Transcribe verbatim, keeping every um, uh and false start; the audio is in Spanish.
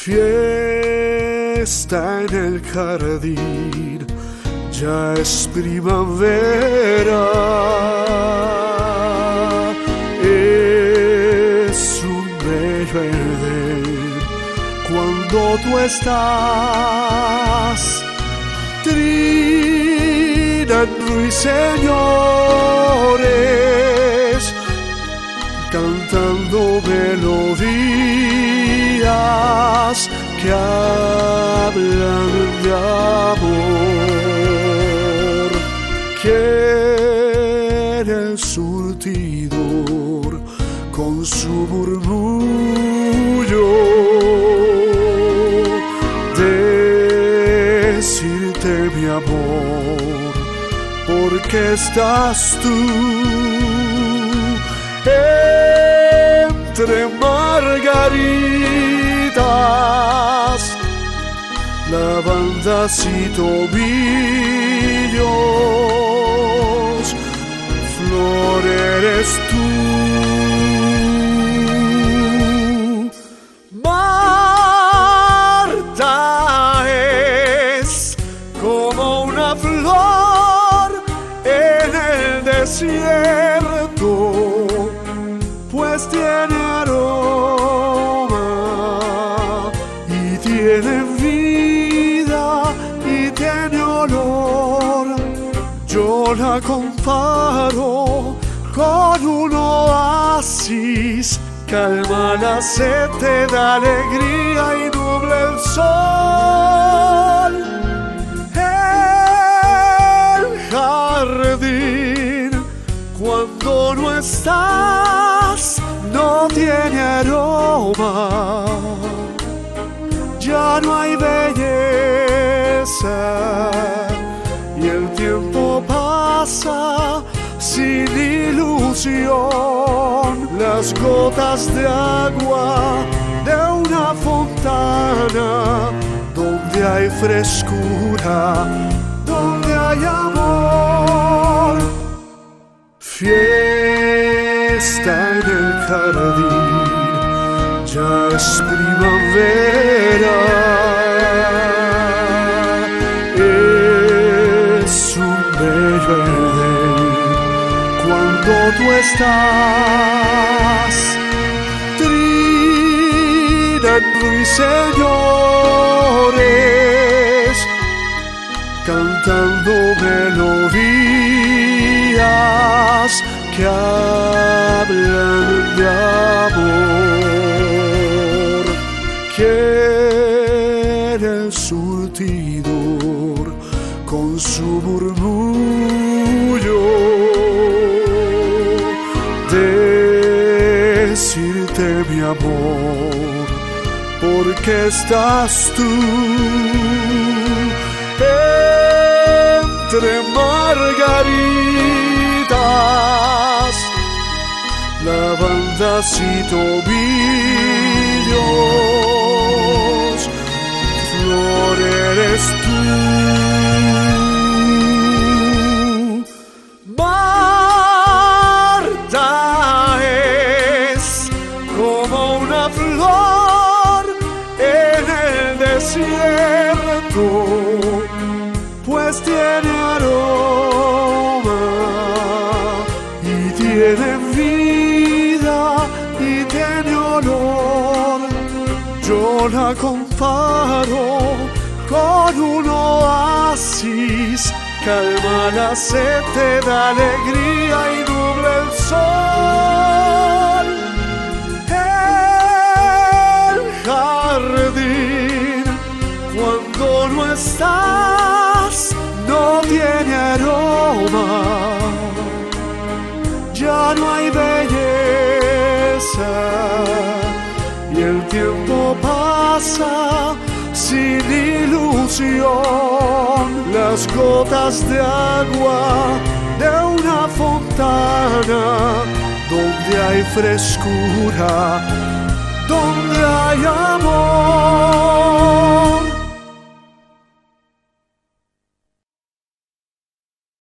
Fiesta en el jardín, ya es primavera. Es un bello Edén cuando tú estás trinando ruiseñores, cantando melodías que hablan de amor. Quiere el surtidor con su murmullo decirte mi amor, porque estás tú entre margaritas, lavandas y tobillos, flor eres tú. Marta es como una flor en el desierto, pues tiene aroma y tiene vida y tiene olor. Yo la comparo con un oasis, calma la sed, te da alegría y nubla el sol. El jardín, cuando no estás, no tiene aroma, ya no hay belleza y el tiempo pasa sin ilusión. Las gotas de agua de una fontana, donde hay frescura, donde hay amor. Fiesta en el jardín, ya es primavera. Es un bello Edén cuando tú estás trinando ruiseñores, cantando melodías que hablan de amor. Quiere el surtidor con su murmullo decirte mi amor, porque estás tú entre margaritas, lavandas y tobillos, flor eres tú. Marta es como una flor en el desierto, pues tiene aroma y tiene vida y tiene olor. Yo la comparo con un oasis, calma la sed, te da alegría y nubla el sol. El jardín, cuando no estás, no tiene aroma, ya no hay belleza y el tiempo pasa sin ilusión. Las gotas de agua de una fontana, donde hay frescura, donde hay amor.